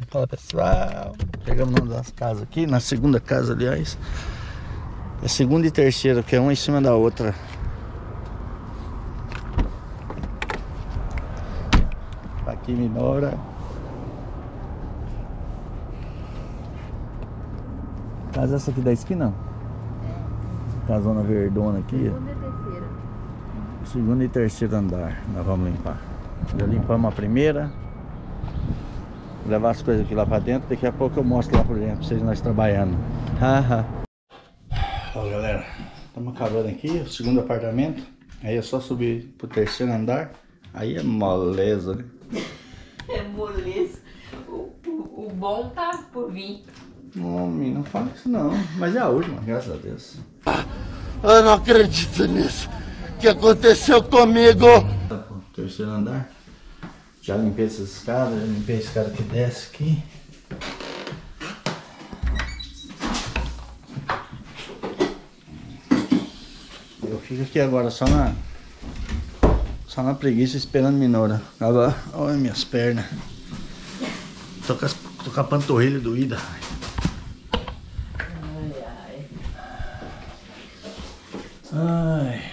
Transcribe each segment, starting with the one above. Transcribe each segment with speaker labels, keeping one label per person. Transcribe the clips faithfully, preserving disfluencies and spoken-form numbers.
Speaker 1: Fala pessoal, chegamos numa das casas aqui, na segunda casa aliás. É segunda e terceira, que é uma em cima da outra. Aqui Minora. Casa essa aqui da esquina? É. Casona verdona aqui.
Speaker 2: Segunda e terceira.
Speaker 1: Segundo e terceiro andar, nós vamos limpar. Já limpamos a primeira. Vou levar as coisas aqui lá pra dentro. Daqui a pouco eu mostro lá por dentro pra vocês nós trabalhando. Ó galera, estamos acabando aqui o segundo apartamento. Aí é só subir pro terceiro andar. Aí é moleza, né?
Speaker 2: É moleza. O, o, o bom tá por vir.
Speaker 1: Homem, não fala isso não. Mas é a última, graças a Deus.
Speaker 3: Eu não acredito nisso. O que aconteceu comigo?
Speaker 1: Terceiro andar. Já limpei essas escadas, já limpei a escada que desce aqui. Eu fico aqui agora só na só na preguiça esperando Minora. Agora, olha minhas pernas. Tô com, as, tô com a panturrilha doída.
Speaker 2: Ai, ai.
Speaker 1: Ai.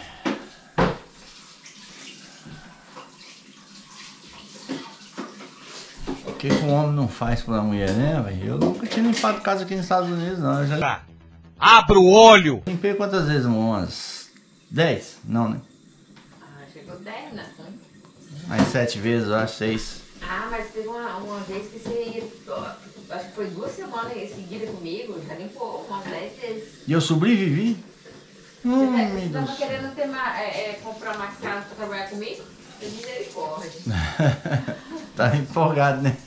Speaker 1: O que, que um homem não faz pra mulher, né, velho? Eu nunca tinha limpado casa aqui nos Estados Unidos, não. Eu já...
Speaker 4: Abra o olho!
Speaker 1: Limpei quantas vezes? Umas dez? Não, né?
Speaker 2: Ah, chegou dez, né?
Speaker 1: Mais sete vezes, eu acho, seis.
Speaker 2: Ah, mas teve uma, uma vez que você ia, ó, acho que foi duas semanas seguidas comigo, já limpou umas dez vezes.
Speaker 1: E eu sobrevivi?
Speaker 2: Você,
Speaker 1: Hum,
Speaker 2: tá,
Speaker 1: meu
Speaker 2: você tava
Speaker 1: Deus.
Speaker 2: querendo ter mais, é, é, comprar mais casa pra trabalhar comigo? Eu misericórdia.
Speaker 1: Tá empolgado, né?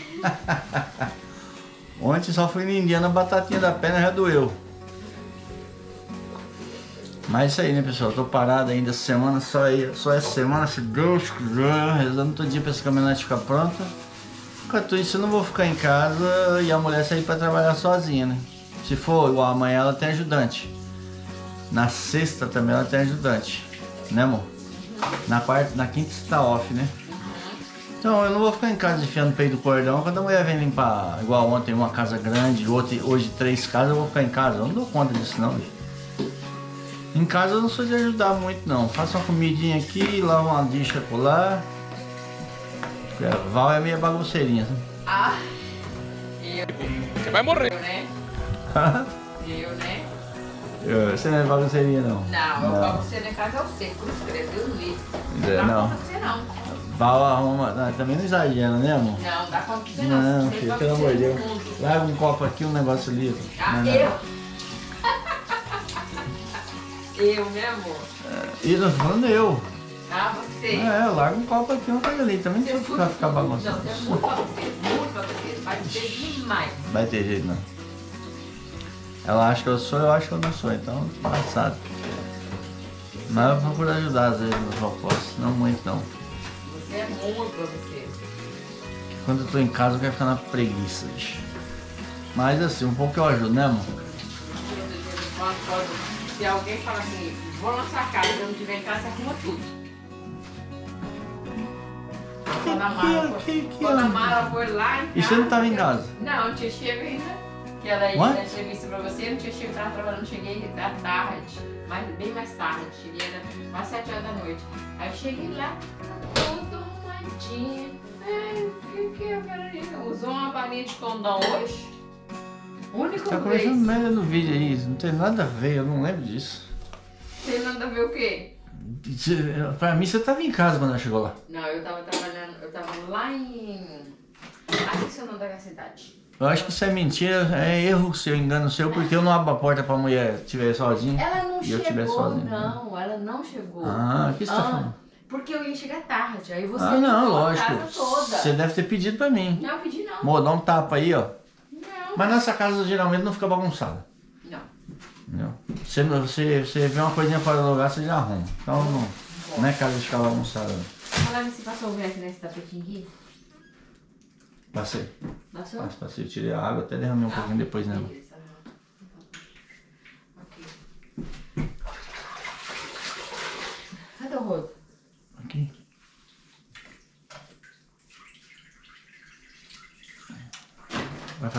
Speaker 1: Ontem só fui na Indiana, a batatinha da perna já doeu. Mas isso aí, né, pessoal? Eu tô parado ainda essa semana, só, aí, só essa semana, se Deus quiser, rezando todo dia pra essa caminhonete ficar pronta. Enquanto isso, eu não vou ficar em casa e a mulher sair pra trabalhar sozinha, né? Se for igual amanhã, ela tem ajudante. Na sexta também ela tem ajudante, né, amor? Na quarta, na quinta você tá off, né? Então eu não vou ficar em casa enfiando o peito do cordão. Quando a mulher vem limpar, igual ontem, uma casa grande, outra, hoje três casas, eu vou ficar em casa. Eu não dou conta disso não, bicho. Em casa eu não sou de ajudar muito não. Faço uma comidinha aqui, lavo uma lixa por lá. A Val é meio bagunceirinha, sabe?
Speaker 2: Ah, eu,
Speaker 4: Você vai morrer.
Speaker 2: eu, né? Eu, né?
Speaker 1: Eu- Você não é bagunceirinha não?
Speaker 2: Não, eu falo você na casa é o seco, escreve Deus livre.
Speaker 1: É,
Speaker 2: Não dá
Speaker 1: não.
Speaker 2: conta de você não.
Speaker 1: Val arruma... Não, também não exagera, né, amor?
Speaker 2: Não, dá conta de você não.
Speaker 1: Não,
Speaker 2: Você
Speaker 1: filho,
Speaker 2: vai
Speaker 1: pelo amor de
Speaker 2: ser
Speaker 1: Deus.
Speaker 2: mundo.
Speaker 1: Larga um copo aqui, um negócio ali.
Speaker 2: Ah,
Speaker 1: Não, não.
Speaker 2: eu? Eu, né, amor?
Speaker 1: E não tô falando eu.
Speaker 2: Ah, você.
Speaker 1: É, larga um copo aqui, um coisa ali. Também não
Speaker 2: Você
Speaker 1: precisa ficar, ficar
Speaker 2: Não,
Speaker 1: bagunçado.
Speaker 2: você é muito bagunceiro, muito bagunceiro. Vai ser demais.
Speaker 1: Vai ter jeito não. Ela acha que eu sou, eu acho que eu não sou, então engraçado. Mas eu procuro ajudar às vezes nos opostos, não muito não.
Speaker 2: Você é muito bagunceiro.
Speaker 1: Quando eu tô em casa eu quero ficar na preguiça, bicho. Mas assim, um pouco eu ajudo, né, amor?
Speaker 2: Quando- quando- Se alguém falar assim, vou na sua casa, se eu não tiver em casa, você arruma tudo. Quando a Mara foi,
Speaker 1: que- que-
Speaker 2: quando a Mara foi lá em casa...
Speaker 1: E você não tava em casa?
Speaker 2: Não, não tinha chego ainda. Que ela ia
Speaker 1: What?
Speaker 2: dar entrevista pra você, não tinha chego, tava trabalhando, cheguei à tarde, mais, bem mais tarde, cheguei era às sete horas da noite. Aí eu cheguei lá, toda arrumadinha. Ai, o que que é, Carolina? Usou uma balinha de condão hoje? Único
Speaker 1: Tá
Speaker 2: vez.
Speaker 1: conversando merda no vídeo aí, não tem nada a ver, eu não lembro disso.
Speaker 2: Tem nada a ver o quê?
Speaker 1: Pra mim você tava em casa quando ela chegou lá.
Speaker 2: Não, eu tava trabalhando, eu tava lá em... Ah, que é o nome da cidade?
Speaker 1: Eu acho que isso é mentira, é erro seu, engano seu, porque eu não abro a porta pra mulher estiver sozinha.
Speaker 2: Ela não
Speaker 1: e eu estiver
Speaker 2: chegou,
Speaker 1: sozinho.
Speaker 2: não, ela não chegou.
Speaker 1: Ah, o que você tá
Speaker 2: Ah,
Speaker 1: falando?
Speaker 2: Porque eu ia chegar tarde, aí você
Speaker 1: Ah, não,
Speaker 2: limpou a
Speaker 1: lógico.
Speaker 2: casa toda.
Speaker 1: Você deve ter pedido pra mim.
Speaker 2: Não, eu pedi não.
Speaker 1: Amor, dá um tapa aí, ó.
Speaker 2: Não.
Speaker 1: Mas nessa casa geralmente não fica bagunçada.
Speaker 2: Não.
Speaker 1: Entendeu? Você, você, você vê uma coisinha fora do lugar, você já arruma. Então não, não é casa de ficar bagunçada.
Speaker 2: Falar nisso, passou o verbo nesse tapetinho aqui?
Speaker 1: Passei.
Speaker 2: Passou?
Speaker 1: Passei, passei. Eu tirei a água, até derramei um pouquinho depois, né?
Speaker 2: Beleza. Ok. Cadê o rodo?
Speaker 1: Aqui.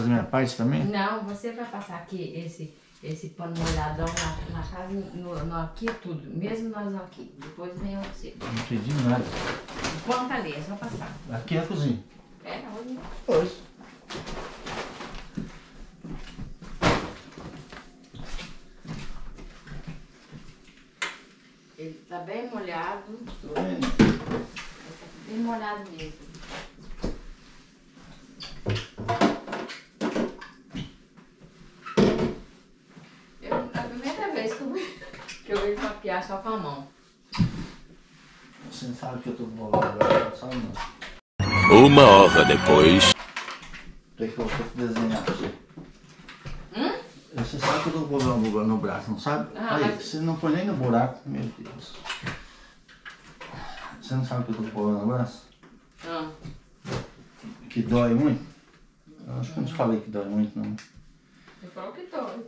Speaker 1: fazer minha parte também?
Speaker 2: Não, você vai passar aqui esse, esse pano molhadão na, na casa, no, no aqui tudo. Mesmo nós não aqui. Depois vem você.
Speaker 1: Não pedi nada.
Speaker 2: O pano tá ali, é só passar.
Speaker 1: Aqui é a cozinha.
Speaker 2: É, onde?
Speaker 1: Pois.
Speaker 2: Ele tá bem molhado.
Speaker 1: Tô vendo.
Speaker 2: Ele tá bem molhado mesmo. Eu, a primeira vez que eu, que eu vejo maquiar só com a mão.
Speaker 1: Você não sabe que eu tô com bolão agora, não sabe não.
Speaker 4: Uma hora depois.
Speaker 1: O que é que eu vou desenhar pra você?
Speaker 2: Hum?
Speaker 1: Você sabe que eu tô com bolão no, no braço, não sabe?
Speaker 2: Ah,
Speaker 1: Aí,
Speaker 2: mas-
Speaker 1: você não põe nem no buraco, meu Deus. Você não sabe que eu tô com bolão no braço?
Speaker 2: Ah,
Speaker 1: Que dói muito? Eu acho que eu não te falei que dói muito, não.
Speaker 2: você falou que dói.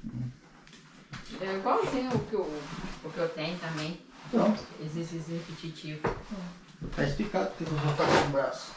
Speaker 2: É igualzinho o que eu, o que eu tenho também.
Speaker 1: Pronto.
Speaker 2: Exercício repetitivo.
Speaker 1: Tá explicado porque eu vou estar com o braço.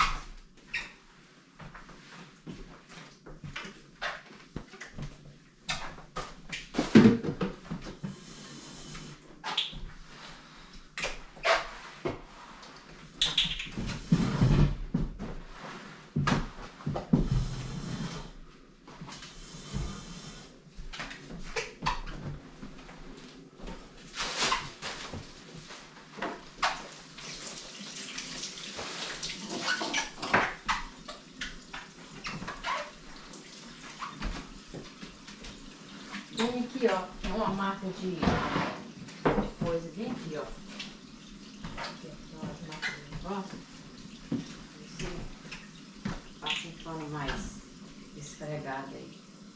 Speaker 2: Tem aqui, ó, uma massa de coisa bem aqui, ó. Aqui, ó, as massas de negócio. Você passa um pano mais esfregado aí.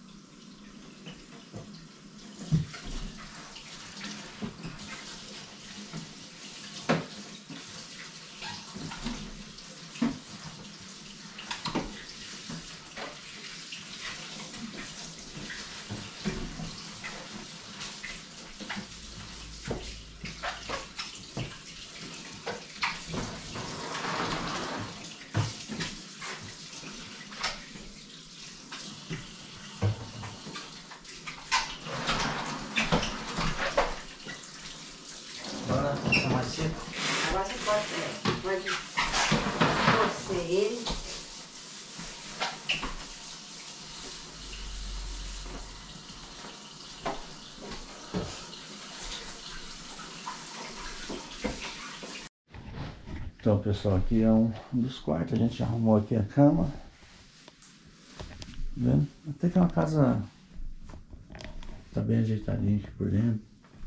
Speaker 1: Agora essa mais seca.
Speaker 2: Agora você pode, é, pode torcer ele.
Speaker 1: Então, pessoal, aqui é um dos quartos. A gente arrumou aqui a cama. Tá vendo? Até que é uma casa. Tá bem ajeitadinha aqui por dentro.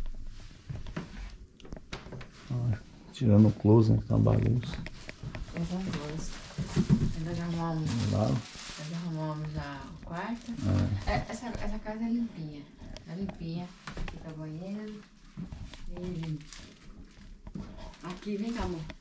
Speaker 1: Ó, tirando o close, né? Que tá uma bagunça.
Speaker 2: Essas duas. Nós já arrumamos,
Speaker 1: Do lado.
Speaker 2: nós já arrumamos já o quarto.
Speaker 1: Ah,
Speaker 2: É, essa, essa casa é limpinha. É limpinha. Aqui tá banheiro. E aqui, vem cá, amor.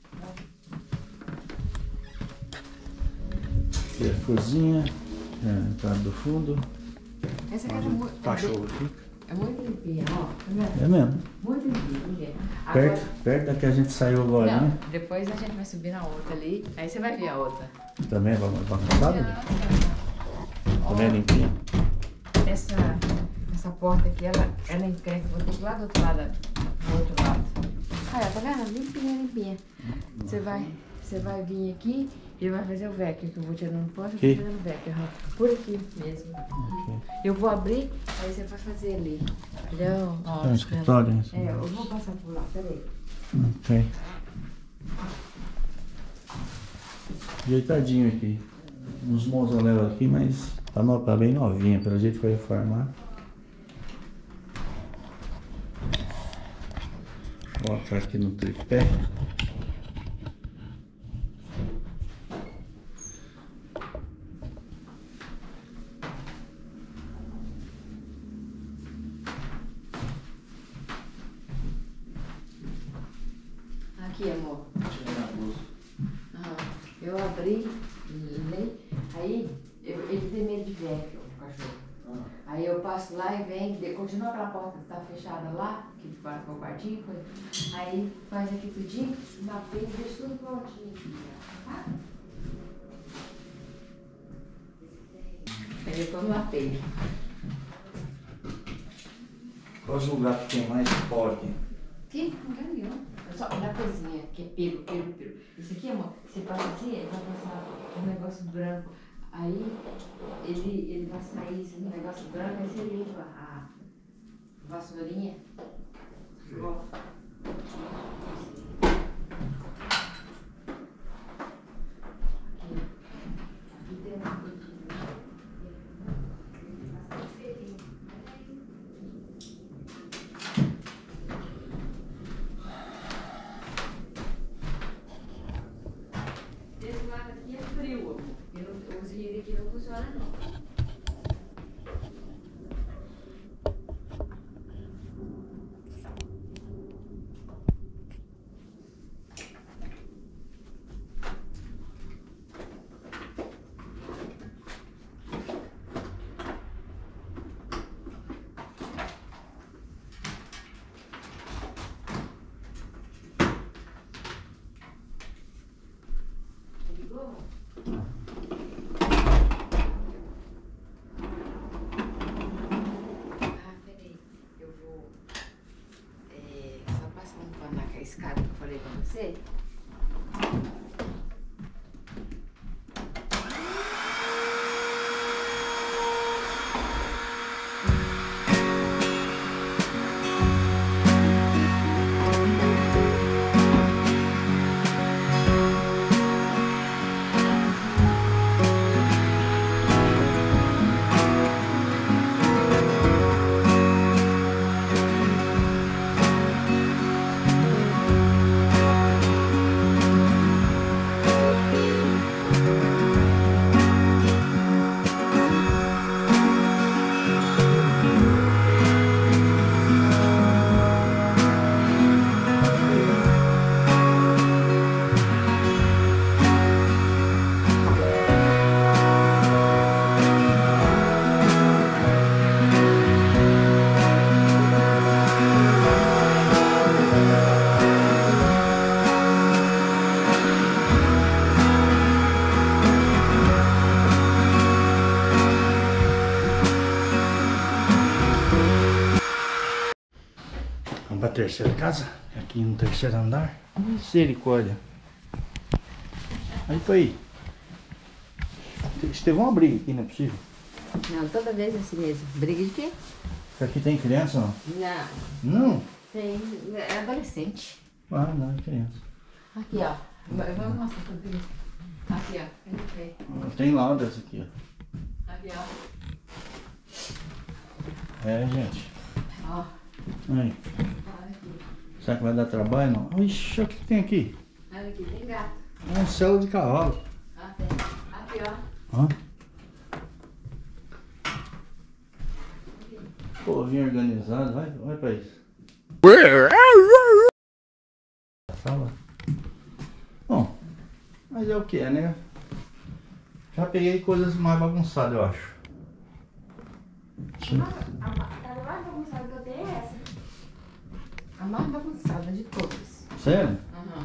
Speaker 1: aqui é a cozinha. É a entrada do fundo.
Speaker 2: Essa casa é
Speaker 1: Onde o
Speaker 2: muito,
Speaker 1: cachorro fica.
Speaker 2: é muito limpinha, ó. Tá vendo?
Speaker 1: É mesmo.
Speaker 2: Muito limpinha, mulher.
Speaker 1: Perto, perto da que a gente saiu agora,
Speaker 2: Não,
Speaker 1: né?
Speaker 2: depois a gente vai subir na outra ali. Aí você vai ver a outra.
Speaker 1: Também é bagunçada? Também é limpinha.
Speaker 2: Essa, essa porta aqui, ela, ela encrenca. Vou ter que ir lá do outro lado. Do outro lado. Olha, tá vendo? Limpinha, limpinha. Você vai, você vai vir aqui e vai fazer o vacuum, que eu vou tirando o posto e
Speaker 1: Aqui?
Speaker 2: vou fazendo o vacuum. aham. Por aqui mesmo. Eu vou abrir, aí você vai fazer ali. Entendeu? Ó,
Speaker 1: É um escritório, né?
Speaker 2: É, eu vou passar por lá, peraí.
Speaker 1: Ok. Ajeitadinho aqui. Uns mausoléus aqui, mas tá, no, tá bem novinha, pelo jeito que foi reformar. Vou botar aqui no tripé.
Speaker 2: Aqui, amor.
Speaker 1: Tirar a blusa.
Speaker 2: Aham. Eu abri, lei, aí eu, ele tem medo de velho, o cachorro.
Speaker 1: Ah.
Speaker 2: Aí eu passo lá e vem, de- continua aquela porta que tá fechada lá, que para o quartinho, coisa. Aí faz aqui tudinho, na frente, deixa tudo prontinho aqui, tá? Aí eu como lapei.
Speaker 1: Qual o lugar que tem mais pó aqui?
Speaker 2: Aqui? Não tem nenhum. É só na cozinha, que é pelo, pelo, pelo. Isso aqui, amor, você passa assim, ele vai passar um negócio branco. Aí ele, ele vai sair esse negócio branco, aí você limpa a vassourinha. Ó. Esse lado aqui é frio, amor. Os rios aqui não funcionam, não. Escada que eu falei pra você.
Speaker 1: Vamos pra terceira casa, aqui no terceiro andar. Misericórdia. Aí foi. Teve uma briga aqui, não é possível?
Speaker 2: Não, toda vez é assim mesmo. Briga de quê?
Speaker 1: Aqui tem criança, não?
Speaker 2: Não.
Speaker 1: Não?
Speaker 2: Tem. É adolescente.
Speaker 1: Ah, não, é criança.
Speaker 2: Aqui, ó. Vamos mostrar pra você. Aqui, ó. Tem,
Speaker 1: tem laudas aqui, ó.
Speaker 2: Aqui, ó.
Speaker 1: É, gente.
Speaker 2: Ó.
Speaker 1: Aí. Será que vai dar trabalho, não? Ixi, o que tem aqui?
Speaker 2: Olha aqui, tem gato.
Speaker 1: É um celo de cavalo.
Speaker 2: Ah, tem. Aqui, ó.
Speaker 1: Ó. Povinho organizado, vai, vai pra isso. Fala. Bom, mas é o que é, né? Já peguei coisas mais bagunçadas, eu acho.
Speaker 2: A mais bagunçada que eu tenho é essa. A mais bagunçada de todas.
Speaker 1: Sério?
Speaker 2: Aham.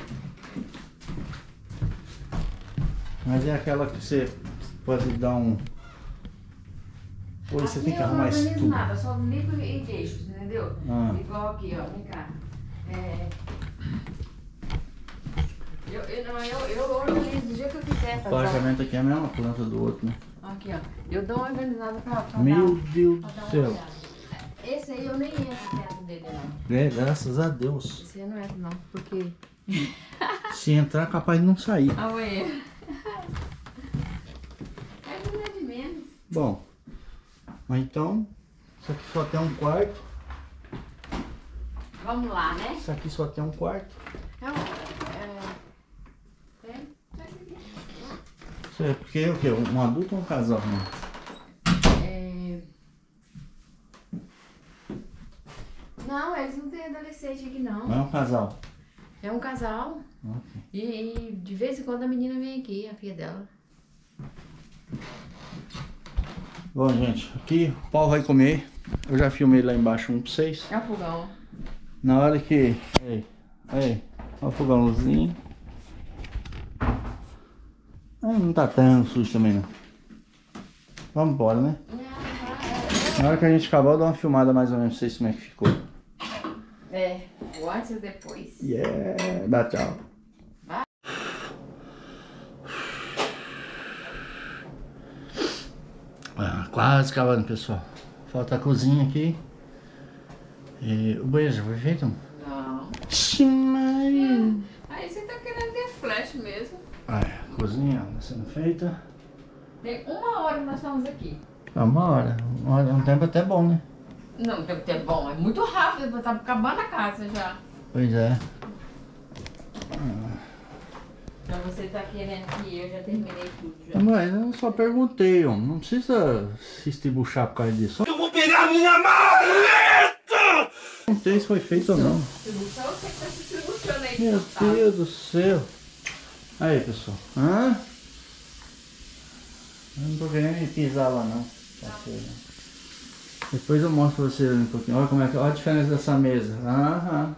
Speaker 1: Mas é aquela que você pode dar um... Pô, você
Speaker 2: Aqui
Speaker 1: tem que
Speaker 2: eu
Speaker 1: arrumar
Speaker 2: não
Speaker 1: isso
Speaker 2: organizo
Speaker 1: tudo.
Speaker 2: nada, só limpo e deixo, entendeu?
Speaker 1: Ah.
Speaker 2: Igual aqui, ó, vem cá. É... Eu, eu, não, eu, eu organizo do jeito que eu quiser.
Speaker 1: O
Speaker 2: Pra
Speaker 1: apartamento aqui é a mesma planta do outro, né?
Speaker 2: dar... Aqui, ó. Eu dou uma organizada pra, pra
Speaker 1: Meu
Speaker 2: dar,
Speaker 1: Deus
Speaker 2: pra dar
Speaker 1: do
Speaker 2: uma
Speaker 1: céu.
Speaker 2: olhada. Esse aí eu nem entro perto dele, não.
Speaker 1: É, graças a Deus.
Speaker 2: Esse aí eu não entro, não, porque...
Speaker 1: Se entrar, capaz de não sair.
Speaker 2: Ah, ué. É de menos.
Speaker 1: Bom, mas então, isso aqui só tem um quarto.
Speaker 2: Vamos lá, né?
Speaker 1: Isso aqui só tem um quarto.
Speaker 2: É um... É... Tem?
Speaker 1: Isso é porque é o quê? Um adulto ou um casal, né?
Speaker 2: É... Não, eles não têm adolescente aqui, não.
Speaker 1: Não é um casal.
Speaker 2: É um casal.
Speaker 1: Ok.
Speaker 2: E, e de vez em quando a menina vem aqui, a filha dela.
Speaker 1: Bom, gente, aqui o pau vai comer. Eu já filmei lá embaixo um pra vocês.
Speaker 2: É o fogão.
Speaker 1: Na hora que... Aí, aí, olha o fogãozinho. Ah, não tá tão sujo também, não. Vamos embora, né? Na hora que a gente acabar, eu dou uma filmada mais ou menos, não sei como é que ficou.
Speaker 2: É, o antes e depois.
Speaker 1: Yeah, dá tchau. Ah, quase acabando, pessoal. Falta a cozinha aqui. E o banheiro já foi feito?
Speaker 2: Não.
Speaker 1: Xiii.
Speaker 2: Aí você tá querendo ver flash mesmo.
Speaker 1: Ah, a cozinha tá sendo feita.
Speaker 2: Tem uma hora que nós estamos aqui.
Speaker 1: Ah, uma hora. Uma hora é um tempo até bom, né?
Speaker 2: Não, tem que ter bom, é muito rápido, tá acabando a casa já.
Speaker 1: Pois é.
Speaker 2: Então você tá querendo que eu já terminei tudo já.
Speaker 1: Mas eu só perguntei, ó. Não precisa se estribuchar por causa disso.
Speaker 3: Eu vou pegar minha maleta!
Speaker 1: Não sei se foi feito ou não.
Speaker 2: Distribuição, você que tá se distribuindo aí.
Speaker 1: Meu
Speaker 2: tá?
Speaker 1: Deus do céu. Aí, pessoal. Hã? Eu não tô querendo pisar lá, não. Tá feio. Depois eu mostro pra vocês um pouquinho. Olha como é que, olha a diferença dessa mesa. Aham.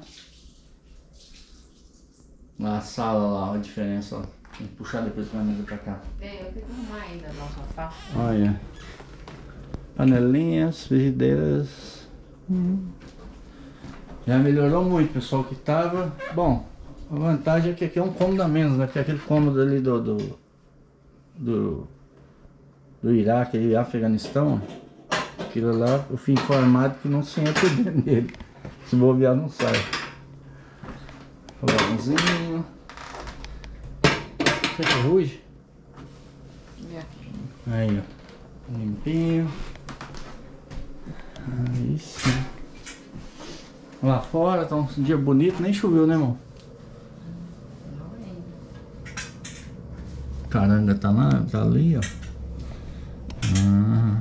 Speaker 1: Na sala lá, olha a diferença, ó. Tem que puxar depois com a mesa pra cá.
Speaker 2: É, eu tenho que arrumar ainda no sofá.
Speaker 1: Olha. Panelinhas, frigideiras. Hum. Já melhorou muito, pessoal, que tava. Bom, a vantagem é que aqui é um cômodo a menos, né? Porque aquele cômodo ali do. do. do, do Iraque e Afeganistão, aquilo lá eu fui informado que não se entra dentro dele. Se bobear não sai. Fogãozinho. Você que ruge? Aí, ó. Limpinho. Aí sim. Lá fora tá um dia bonito, nem choveu, né, irmão? Caranga tá lá, tá ali, ó. Ah.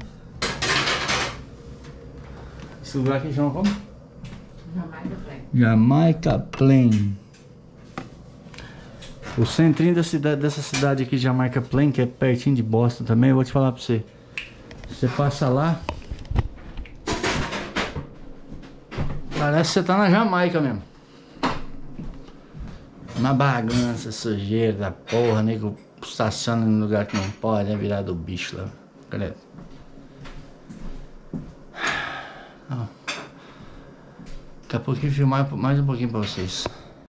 Speaker 1: Esse lugar aqui chama como?
Speaker 2: Jamaica Plain.
Speaker 1: Jamaica Plain. O centrinho da cidade, dessa cidade aqui, Jamaica Plain, que é pertinho de Boston também, eu vou te falar pra você. Você passa lá, parece que você tá na Jamaica mesmo. Uma bagunça, sujeira da porra, nego estaciona no lugar que não pode, é virar do bicho lá. Cadê? Ó. Daqui a pouquinho filmar mais um pouquinho pra vocês.